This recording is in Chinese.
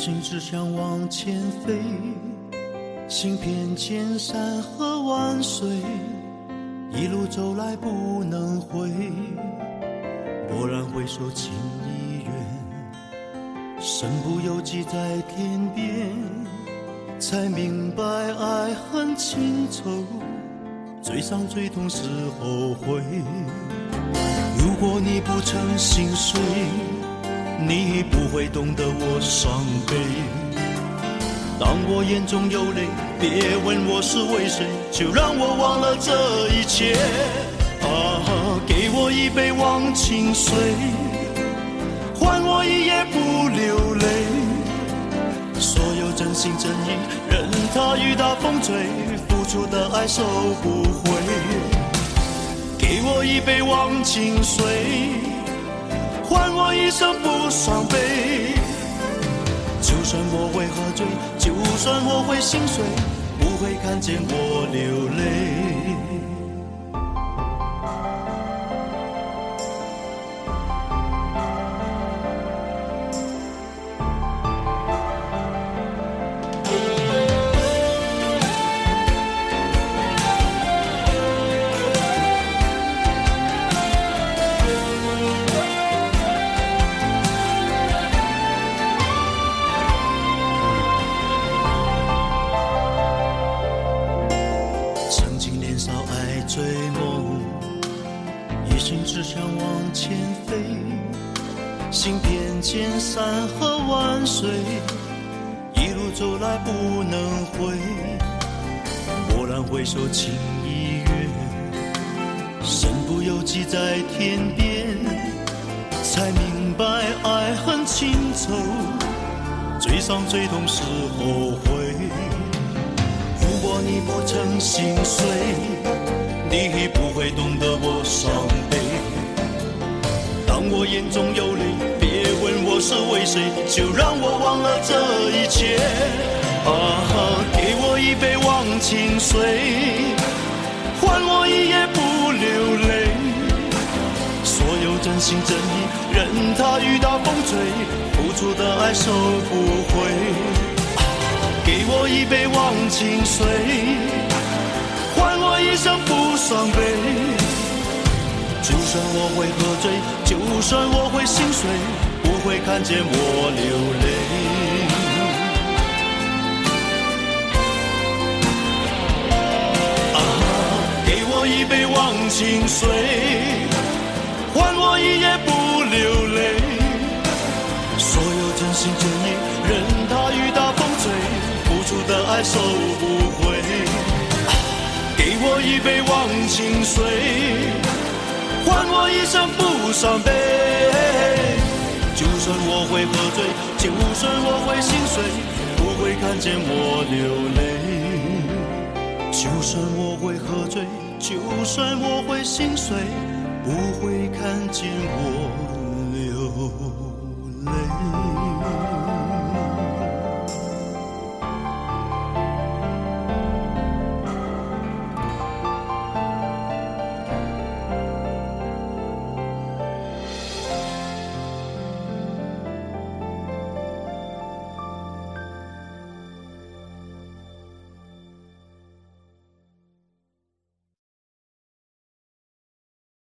心只想往前飞，行遍千山和万水，一路走来不能回，蓦然回首情已远，身不由己在天边，才明白爱恨情仇，最伤最痛是后悔。如果你不曾心碎，你不会懂得我伤悲。当我眼中有泪，别问我是为谁，就让我忘了这一切。给我一杯忘情水，换我一夜不流泪。所有真心真意，任它雨打风吹，付出的爱收不回。给我一杯忘情水，换我一生不伤悲。就算我会喝醉，就算我会心碎，不会看见我流泪。追梦，一心只想往前飞，行遍千山和万水，一路走来不能回。蓦然回首情已远，身不由己在天边，才明白爱恨情仇，最伤最痛是后悔。如果你不曾心碎，你不会懂得我伤悲。当我眼中有泪，别问我是为谁，就让我忘了这一切。给我一杯忘情水，换我一夜不流泪。所有真心真意，任它雨打风吹，付出的爱收不回。给我一杯忘情水，换我一生不伤悲。就算我会喝醉，就算我会心碎，不会看见我流泪。给我一杯忘情水，换我一夜不流泪。所有真心真意，任它雨打风吹，付出的爱收不回。给我一杯忘情水，换我一生不伤悲。就算我会喝醉，就算我会心碎，不会看见我流泪。就算我会喝醉，就算我会心碎，不会看见我